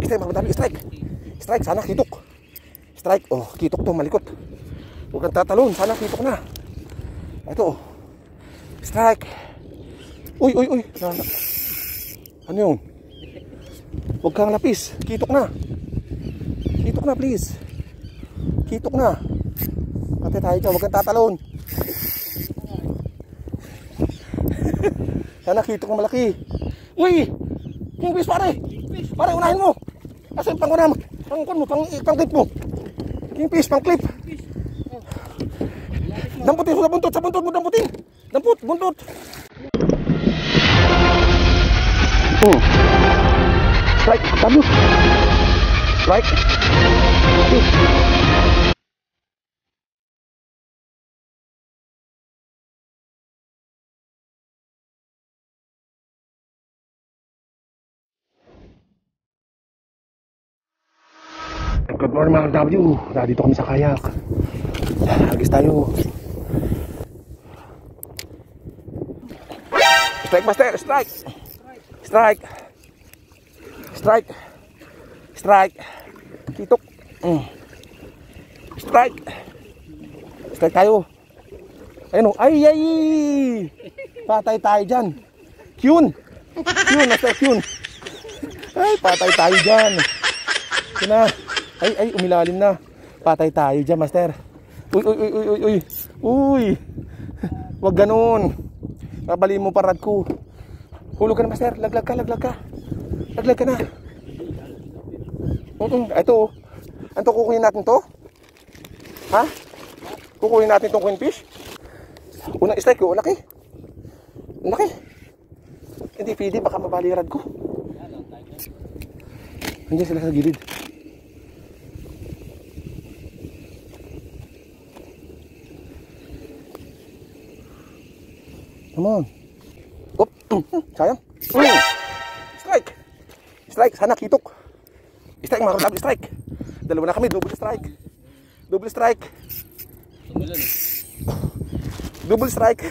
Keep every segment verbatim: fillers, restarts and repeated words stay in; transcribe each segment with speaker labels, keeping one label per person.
Speaker 1: Strike, mga strike. Strike, sana kitok. Strike, oh, kitok to, malikot. Huwag kang tatalon, sana kitok na. Ito, oh. Strike. Uy, uy, uy. Ano yun? Huwag kang lapis, kitok na. Kitok na, please. Kitok na. Pati tayo dyan, huwag kang tatalon. Sana kitok na malaki. Uy! Kingfish, pare! Pare, unahin mo! Kasi pang unam, pang kon mo, pang, pang clip mo. Kingfish, pang clip. Damputin mo sa buntot, sa buntot mo damputin. Damput, buntot. Hmm. Strike, tabus. Strike. Tabus. Good morning mga W. Nandito kami sa kayak. Agis tayo. Strike master, strike. Strike. Strike. Strike. Kitok. Mm. Strike. Strike tayo. Ayun oh. Ay ay. Patay tayo dyan. Kyun. Kyun, master Kyun. Ay, patay tayo dyan. Yun na. Ay, ay, umilalim na. Patay tayo dyan, master. Uy, uy, uy, uy, uy. Uy. Wag ganun. Babali mo parad ko. Hulog ka na, master. Laglag ka, laglag ka. Laglag ka na. Uh -uh. Ito. Ano kukunin natin to? Ha? Kukunin natin tong queenfish? Unang strike ko, laki. Laki. Hindi pwede, baka mabalirad ko. Andiyan sila sa gilid. Come on. Op. Sayang. Mm. Strike. Strike. Sana kitok. Strike mga kapatid. Strike. Dalawa na kami. Double strike. Double strike. Double strike.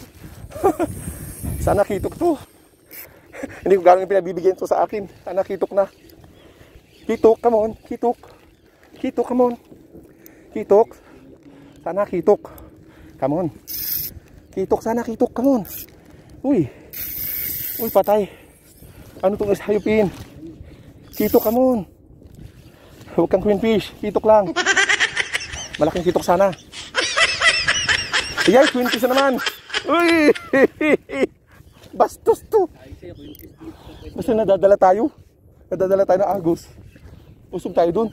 Speaker 1: Sana kitok to. Hindi ko gano'n yung pinabibigyan to sa akin. Sana kitok na. Kitok. Come on. Kitok. Kitok. Come on. Kitok. Sana kitok. Come on. Kitok, sana kitok, come on. Uy. Uy, patay. Ano itong hayupin? Kitok, come on. Huwag kang queenfish, kitok lang. Malaking kitok sana. Iyay, queenfish na naman. Uy. Bastos to. Basta nadadala tayo. Nadadala tayo ng agos. Usog tayo dun.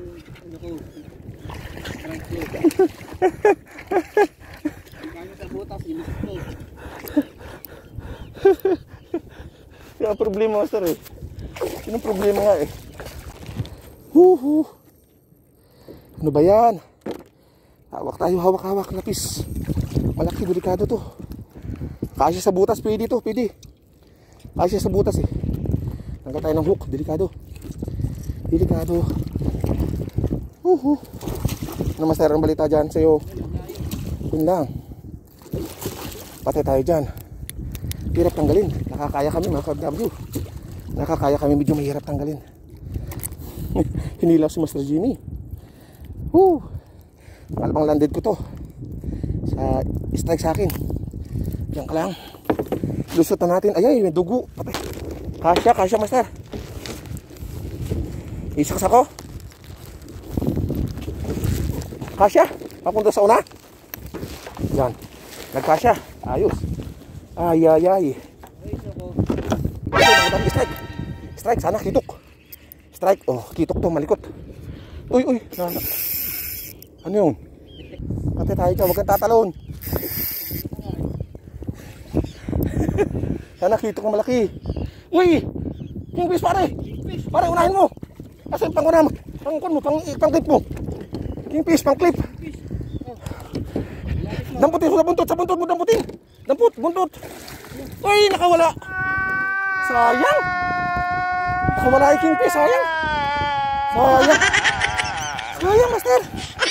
Speaker 1: Kaya problema master eh. Yun ang problema nga eh. Huhu. Ano ba yan? Hawak tayo, hawak, hawak. Lapis. Malaki, delikado to. Kasya sa butas, pwede to, pwede. Kasya sa butas eh. Tanggal tayo ng hook, delikado. Delikado. Huhu. Ano master ang balita dyan sa'yo? Yun lang. Patay tayo dyan. Hirap tanggalin. Nakakaya kami mga ka-W. Nakakaya kami, medyo mahirap tanggalin. Hinila si Master Jimmy. Woo! Malabang landed ko to. Sa strike sa akin. Diyan ka lang. Lusutan natin. Ay, ay, may dugo. Patay. Kasya, kasya master. Isaks ako. Kasya. Papunta sa una. Yan. Nagkasya. Ayos. Ay, ay, ay. Strike. Strike. Sana kitok. Strike. Oh, kitok to. Malikot. Uy, uy. Ano yun? Pati tayo dyan. Huwag kang tatalon. Sana kitok na malaki. Uy! Kingfish, pare! Pare, unahin mo! Kasi pang unam. Pang kon mo. Pang, pang clip mo. Kingfish, pang clip. Damputin mo sa buntot, sa buntot mo damputin. Damput, buntot. Uy, nakawala. Sayang. Nakawala yung kingfish, sayang. Sayang. Sayang, master.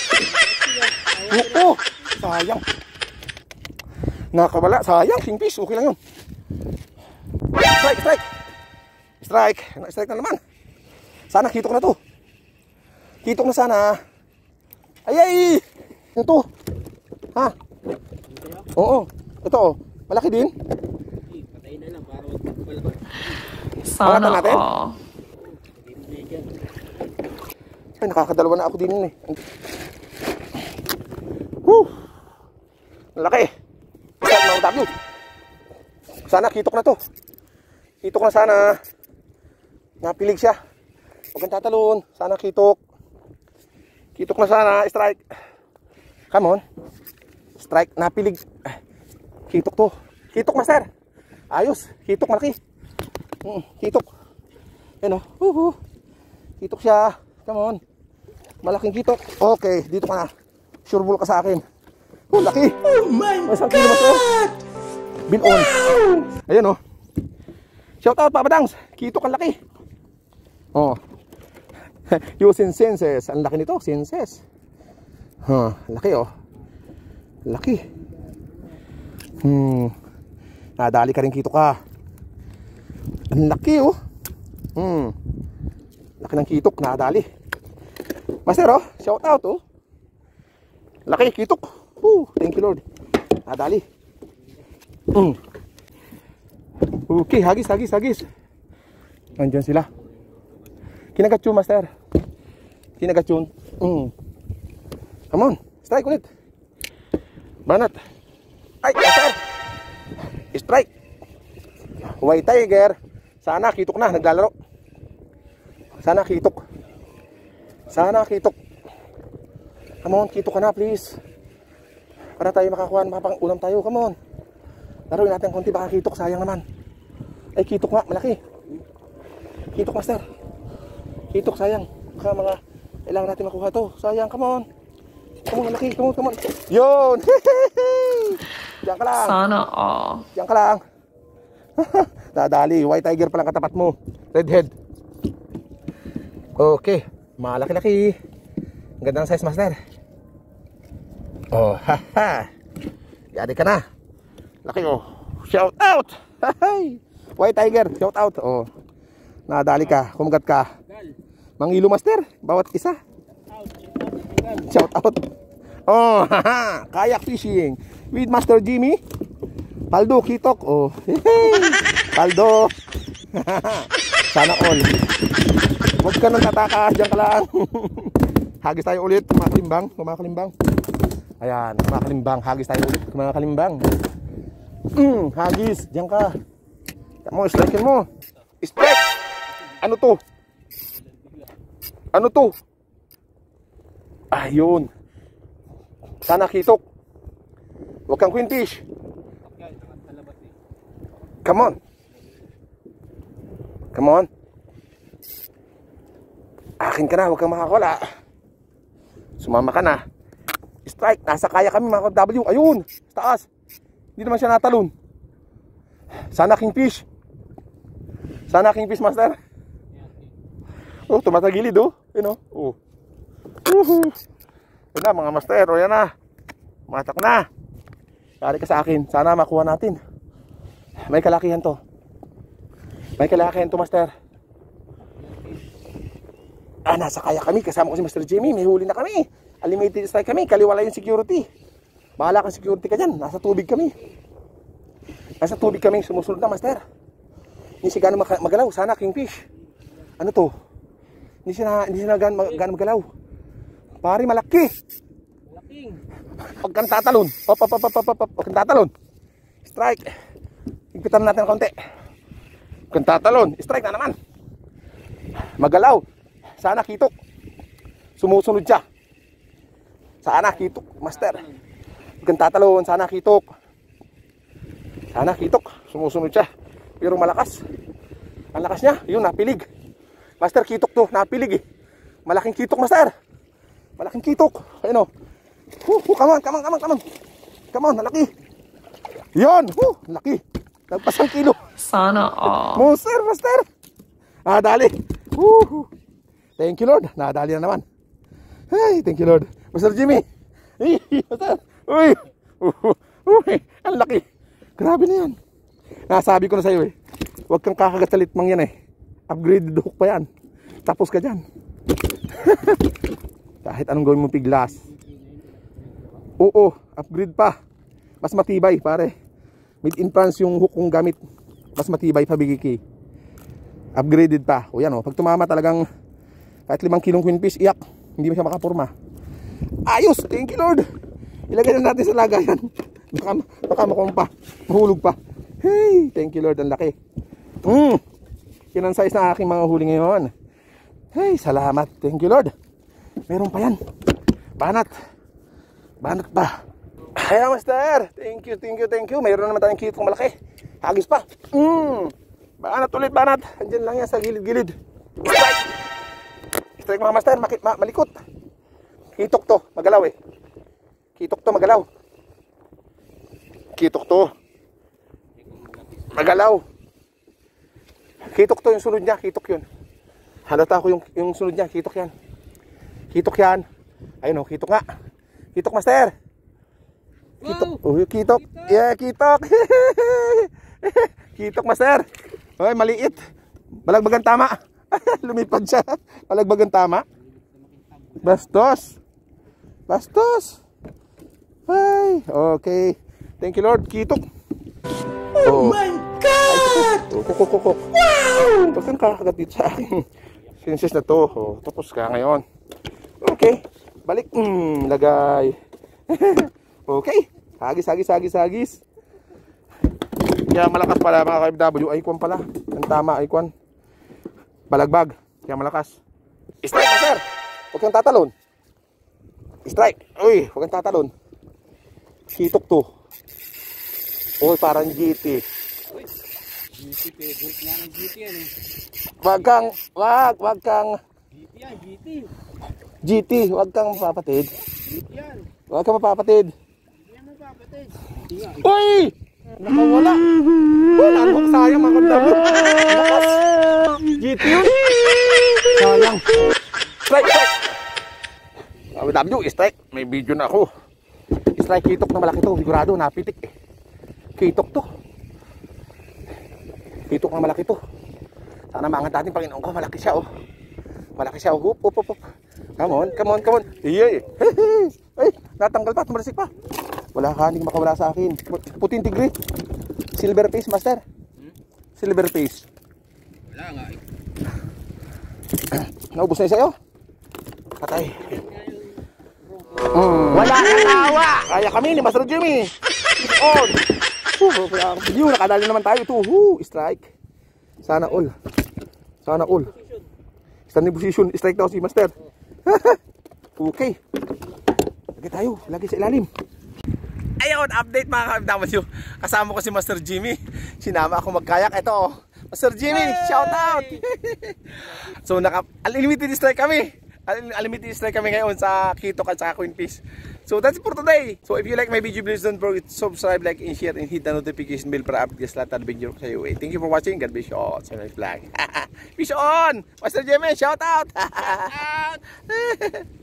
Speaker 1: Oo, sayang. Nakawala, sayang, kingfish, okay lang yun. Strike, strike. Strike, strike na naman. Sana kitok na to. Kitok na sana. Ay ay. Ito. Ha? Oo. Ito oh. Malaki din.
Speaker 2: Patay na lang para wag magpalabas.
Speaker 3: Sana
Speaker 1: natin?
Speaker 3: all.
Speaker 1: Ay, nakakadalawa na ako din yun eh. Woo! Laki. Mga W. Sana kitok na to. Kitok na sana. Napilig siya. Huwag kang tatalon. Sana kitok. Kitok na sana. Strike. Come on. Strike. Napilig. Kitok to. Kitok, master. Ayos. Kitok, malaki. Mm, kitok. Yan o. Woohoo. Kitok siya. Come on. Malaking kitok. Okay. Dito ka na. Sure ball ka sa akin. Oh, laki.
Speaker 3: Oh my
Speaker 1: Masang kilo, master. Bin on. Ayan o. Shout out, Papa Dangs. Kitok ang laki. Oh. Yung senses. Ang laki nito. Senses. Huh. Laki oh. Laki. Hmm. Nadali ka rin, kitok ka. Ang laki oh. Hmm. Laki ng kitok. Nadali. Master oh. Shout out oh. Laki, kitok. Woo. Thank you Lord. Nadali. Hmm. Okay, hagis, hagis, hagis. Nandiyan sila. Kinagat yun, master. Kinagat yun. Mm. Come on, strike ulit. Banat. Ay, master. Strike. White tiger. Sana kitok na, naglalaro. Sana kitok. Sana kitok. Come on, kitok ka na please. Para tayo makakuha, makapang-ulam tayo. Come on. Laruin natin konti, baka kitok, sayang naman. Ay, kitok nga, malaki. Kitok, master. Kitok, sayang. Baka mga, kailangan natin makuha to. Sayang, come on. Come on, malaki, come on, come on. Yun! Diyan ka lang.
Speaker 3: Sana all.
Speaker 1: Diyan ka lang. Dadali, white tiger pa lang katapat mo. Redhead. Okay, malaki-laki. Ang ganda ng size, master. Oh, haha. Yari ka na. Laki oh. Shout out. Hay. White tiger, shout out. Oh. Nadali ka, kumagat ka. Mangilo, master, bawat isa. Shout out. Oh, haha. Kayak fishing with Master Jimmy. Paldo, kitok. Oh. Paldo. Sana all. Huwag ka nang tatakas, diyan ka lang. Hagis tayo ulit, mga kalimbang, mga kalimbang. Ayan, mga kalimbang, hagis tayo ulit, mga kalimbang. Mm, hagis, diyan ka. Tama mo, strike mo. Strike! Ano to? Ano to? Ayun. Sana kitok. Huwag kang queenfish. Come on. Come on. Akin ka na, huwag kang makakawala. Sumama ka na. Strike, nasa kaya kami mga W. Ayun, taas. Hindi naman siya natalon. Sana kingfish. Sana kingfish, master. Oh, tumatagilid oh. Yun oh. Oh. Woohoo. Yun na mga master. O yan na. Matak na. Kari ka sa akin. Sana makuha natin. May kalakihan to. May kalakihan to, master. Ah, nasa kaya kami. Kasama ko si Master Jimmy. May huli na kami. Unlimited strike kami. Kaliwala yung security. Bahala kang security ka dyan. Nasa tubig kami. Nasa tubig kami. Sumusunod na, master. Hindi siya gano'ng magalaw. Sana kingfish. Ano to? Hindi siya, hindi siya gano'ng magalaw. Pari, malaki.
Speaker 2: Malaking.
Speaker 1: Huwag kang tatalon. Hop, hop, hop, hop, hop, hop. Huwag kang tatalon. Strike. Higpitan natin ng konti. Huwag kang tatalon. Strike na naman. Magalaw. Sana kitok. Sumusunod siya. Sana kitok, master. Huwag kang tatalon. Sana kitok. Sana kitok. Sumusunod siya. Pero malakas. Ang lakas niya. Yun, napilig. Master, kitok to. Napilig eh. Malaking kitok, master. Malaking kitok. Ayun o. Huh, huh, come on, come on, come on, come on. Come on, laki. Yun. Huh, laki. Nagpasang kilo.
Speaker 3: Sana all.
Speaker 1: Monster, master. Ah, dali. Huh, huh. Thank you, Lord. Nadali na naman. Hey, thank you, Lord. Master Jimmy. Hey, master. Uy. Uh, uy, ang laki. Grabe na yan. Nasabi ko na sa'yo eh. Huwag kang kakagat sa litmang yan eh. Upgraded hook pa yan. Tapos ka dyan. Kahit anong gawin mo piglas. Oo, upgrade pa. Mas matibay pare. Made in France yung hook kong gamit. Mas matibay pa bigiki. Upgraded pa. O yan o, pag tumama talagang kahit limang kilong queen fish, iyak. Hindi mo siya makapurma. Ayos, thank you Lord. Ilagay na natin sa lagayan. Baka, baka makuha pa. Mahulog pa. Hey, thank you Lord, ang laki. Hmm, yan ang size na aking mga huli ngayon. Hey, salamat, thank you Lord. Meron pa yan. Banat. Banat pa. Kaya master, thank you, thank you, thank you. Mayroon naman tayong kitong malaki. Hagis pa. Hmm, banat ulit, banat. Andyan lang yan sa gilid-gilid. Strike. Strike mga master, makit, ma malikot. Kitok to, magalaw eh. Kitok to, magalaw. Kitok to. Magalaw. Kitok to yung sunod niya, kitok yun. Halata ko yung, yung sunod niya, kitok yan. Kitok yan. Ayun o, kitok nga. Kitok master. Kitok. Wow. Oh, kitok. Yeah, kitok. Kitok master. Oy, maliit. Balagbagan tama. Lumipad siya. Balagbagan tama. Bastos. Bastos. Ay, okay. Thank you Lord, kitok.
Speaker 3: Oh, oh my God!
Speaker 1: Kukukukuk. Wow! Ito kan kakagat dito sa aking senses na to. Oh, tapos ka ngayon. Okay. Balik. Mm, lagay. Okay. Hagis, hagis, hagis, hagis. Kaya malakas pala mga ka-F W. Icon pala. Ang tama, icon. Balagbag. Kaya malakas. Strike na sir. Huwag kang tatalon. Strike. Uy, huwag kang tatalon. Kitok to. Uy, parang G T.
Speaker 2: G T, favorite nga ng G T yan eh.
Speaker 1: Wag kang, wag, wag kang
Speaker 2: G T yan, G T.
Speaker 1: G T, wag kang mapapatid.
Speaker 2: G T yan.
Speaker 1: Wag kang mapapatid.
Speaker 2: Hindi yan mapapatid. Hindi nga.
Speaker 1: Uy! Nakawala. Oh, nanghok sayang mga kandabo. Lakas. G T yun. Sayang. Strike, strike. W W, strike. May video na ako. Strike, kitok na malaki to. Sigurado, napitik eh. Kitok to. Kitok na malaki to. Sana maangat natin Panginoon ko. Malaki siya oh. Malaki siya oh. Hup, hup, hup. Come on, come on, come on. Iyay. Ay, natanggal pa. Tumalasik pa. Wala ka, hindi makawala sa akin. Puting tigre. Silver face, master. Silver face.
Speaker 2: Wala nga eh.
Speaker 1: Naubos na yung sa'yo? Patay. Mm. Wala kang tawa. Kaya kami ni Master Jimmy. On. Uh, video, nakadali naman tayo ito. Uh, strike. Sana all. Sana all. Standing position. Strike daw si Master. Okay. Lagi tayo. Lagi sa ilalim. Ayun, update mga ka-F W. Kasama ko si Master Jimmy. Sinama ako magkayak. Ito oh. Master Jimmy, shout out. So naka unlimited strike kami. Unlimited strike kami ngayon sa kitok at sa queen fish. So that's it for today. So if you like my video, please don't forget to subscribe, like, and share, and hit the notification bell para update sa lahat ng video ko sa iyo. Thank you for watching. God bless you all. Sa next vlog. Fish on! Master Jimmy, shout out! Shout out!